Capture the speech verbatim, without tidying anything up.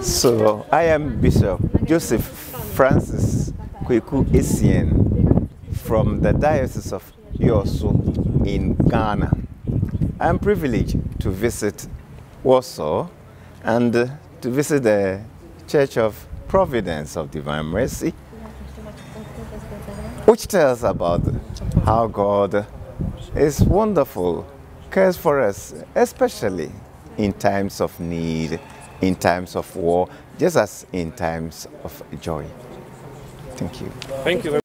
So, I am Bishop Joseph Francis Kweku Essien from the Diocese of Yosu in Ghana. I am privileged to visit Warsaw and uh, to visit the Church of Providence of Divine Mercy, which tells about how God is wonderful, cares for us, especially in times of need, in times of war, just as in times of joy. Thank you. Thank you.